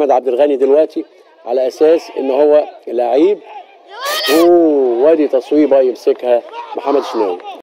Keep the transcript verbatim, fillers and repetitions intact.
احمد عبد الغني دلوقتي على اساس ان هو لعيب. اوه وادي تصويبه يمسكها محمد الشناوي.